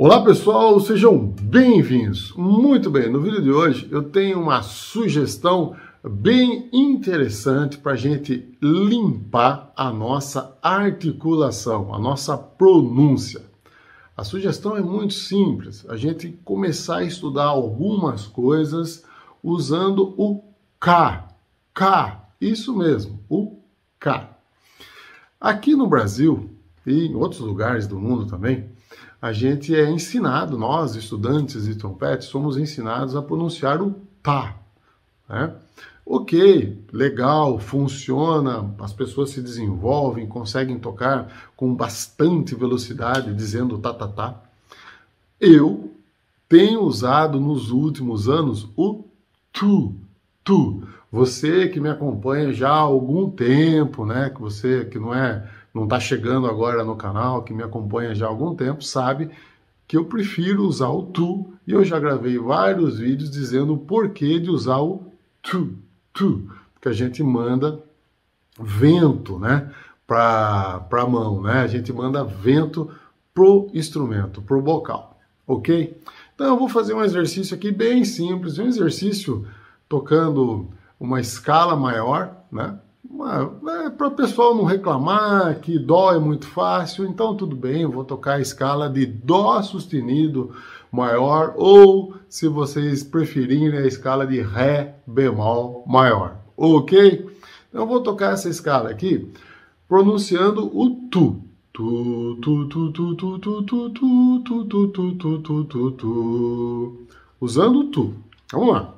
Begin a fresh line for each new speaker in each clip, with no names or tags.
Olá pessoal, sejam bem-vindos. Muito bem, no vídeo de hoje eu tenho uma sugestão bem interessante para a gente limpar a nossa articulação, a nossa pronúncia. A sugestão é muito simples, a gente começar a estudar algumas coisas usando o K. K, isso mesmo, o K. Aqui no Brasil e em outros lugares do mundo também, a gente é ensinado, nós estudantes de trompete, somos ensinados a pronunciar o tá, né? Ok, legal, funciona, as pessoas se desenvolvem, conseguem tocar com bastante velocidade, dizendo tá, tá, tá. Eu tenho usado nos últimos anos o tu. Você que me acompanha já há algum tempo, né? Que você que não está chegando agora no canal, que me acompanha já há algum tempo, sabe que eu prefiro usar o tu, e eu já gravei vários vídeos dizendo o porquê de usar o tu, porque a gente manda vento, né, para a mão, né? A gente manda vento pro instrumento, pro bocal, ok? Então eu vou fazer um exercício aqui bem simples, um exercício tocando uma escala maior, né? Para o pessoal não reclamar que dó é muito fácil, então tudo bem, eu vou tocar a escala de dó sustenido maior, ou se vocês preferirem, a escala de ré bemol maior, ok? Então eu vou tocar essa escala aqui pronunciando o tu. Tu, tu, tu, tu, tu, tu, tu, tu, tu, tu, tu, tu, tu, tu, tu. Usando o tu. Vamos lá.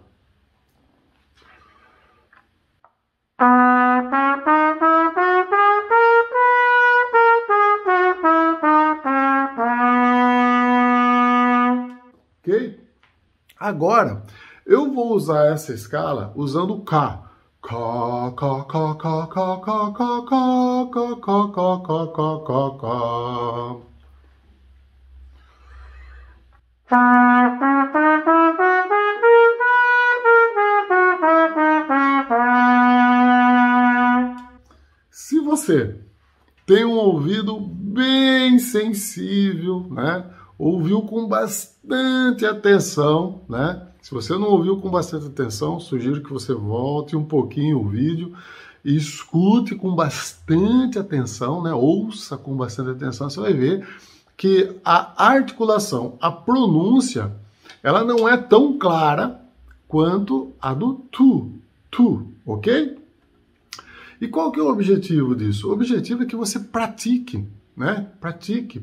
Ok? Agora, eu vou usar essa escala usando o K. K, K, K, K, K, K, K, K, K, K, K, K, K, K. Se você tem um ouvido bem sensível, né? Ouviu com bastante atenção, né? Se você não ouviu com bastante atenção, sugiro que você volte um pouquinho o vídeo e escute com bastante atenção, né? Ouça com bastante atenção, você vai ver que a articulação, a pronúncia, ela não é tão clara quanto a do tu, ok? E qual que é o objetivo disso? O objetivo é que você pratique, né? Pratique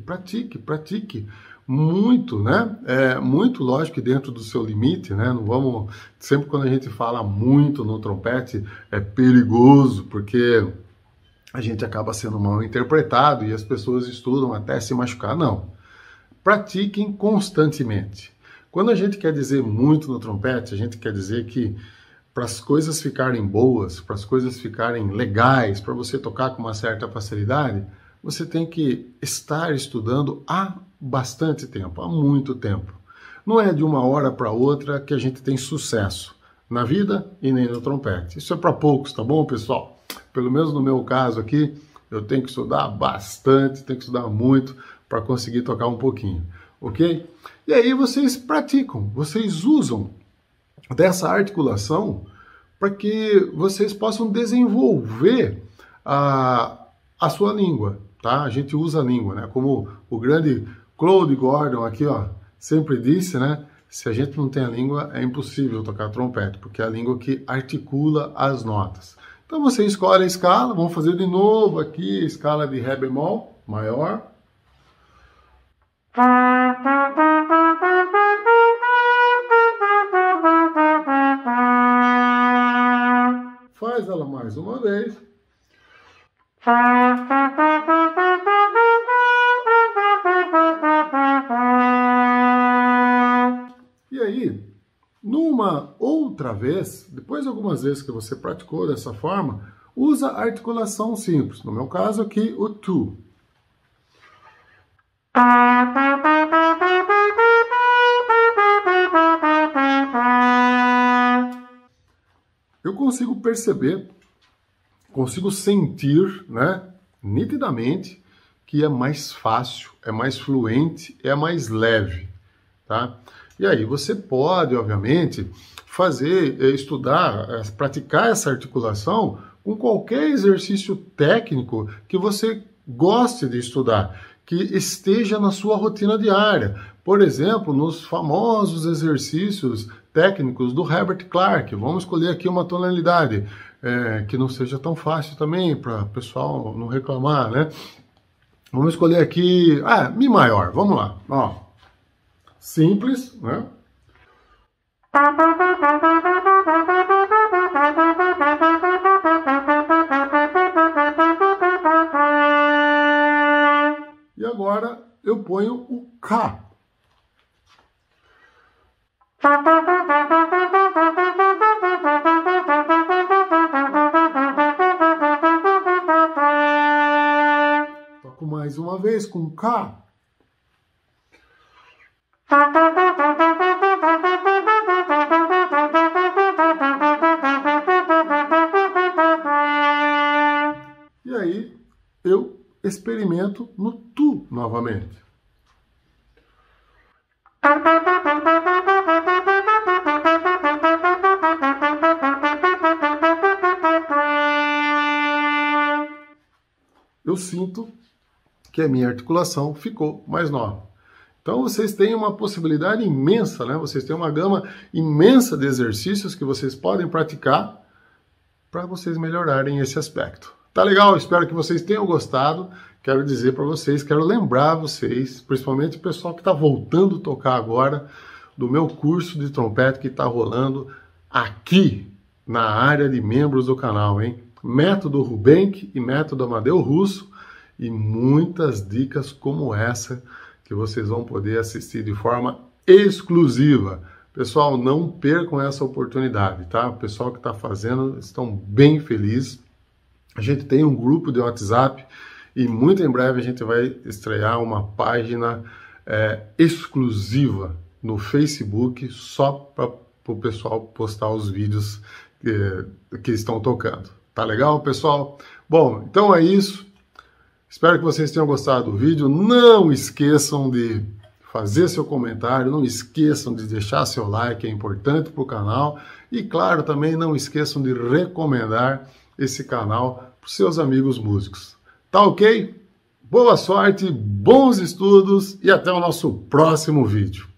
muito, né? É muito, lógico, que dentro do seu limite, né? Não vamos, sempre quando a gente fala muito no trompete, é perigoso, porque a gente acaba sendo mal interpretado e as pessoas estudam até se machucar. Não. Pratiquem constantemente. Quando a gente quer dizer muito no trompete, a gente quer dizer que para as coisas ficarem boas, para as coisas ficarem legais, para você tocar com uma certa facilidade, você tem que estar estudando há bastante tempo, há muito tempo. Não é de uma hora para outra que a gente tem sucesso na vida e nem no trompete. Isso é para poucos, tá bom, pessoal? Pelo menos no meu caso aqui, eu tenho que estudar bastante, tenho que estudar muito para conseguir tocar um pouquinho, ok? E aí vocês praticam, vocês usam dessa articulação para que vocês possam desenvolver a sua língua, tá? A gente usa a língua, né? Como o grande Claude Gordon aqui, ó, sempre disse, né? Se a gente não tem a língua, é impossível tocar trompete, porque é a língua que articula as notas. Então você escolhe a escala, vamos fazer de novo aqui, escala de ré bemol maior. Faz ela mais uma vez. E aí, numa outra vez, depois de algumas vezes que você praticou dessa forma, usa a articulação simples. No meu caso aqui, o tu. Eu consigo perceber, consigo sentir, né, nitidamente, que é mais fácil, é mais fluente, é mais leve, tá? E aí você pode, obviamente, estudar, praticar essa articulação com qualquer exercício técnico que você goste de estudar, que esteja na sua rotina diária. Por exemplo, nos famosos exercícios técnicos do Herbert Clark. Vamos escolher aqui uma tonalidade que não seja tão fácil também, para o pessoal não reclamar, né? Vamos escolher aqui, Mi maior, vamos lá. Ó, simples, né? E agora eu ponho o K. Toco mais uma vez com K. E aí eu experimento no Tu novamente. Eu sinto que a minha articulação ficou mais nova. Então vocês têm uma possibilidade imensa, né? Vocês têm uma gama imensa de exercícios que vocês podem praticar para vocês melhorarem esse aspecto. Tá legal? Espero que vocês tenham gostado. Quero dizer para vocês, quero lembrar vocês, principalmente o pessoal que está voltando a tocar agora, do meu curso de trompete que está rolando aqui na área de membros do canal, hein? Método Rubenck e método Amadeu Russo, e muitas dicas como essa que vocês vão poder assistir de forma exclusiva. Pessoal, não percam essa oportunidade, tá? O pessoal que está fazendo estão bem felizes. A gente tem um grupo de WhatsApp e muito em breve a gente vai estrear uma página exclusiva no Facebook só para o pessoal postar os vídeos que estão tocando. Tá legal, pessoal? Bom, então é isso. Espero que vocês tenham gostado do vídeo. Não esqueçam de fazer seu comentário, não esqueçam de deixar seu like, é importante para o canal. E, claro, também não esqueçam de recomendar esse canal para os seus amigos músicos. Tá ok? Boa sorte, bons estudos e até o nosso próximo vídeo.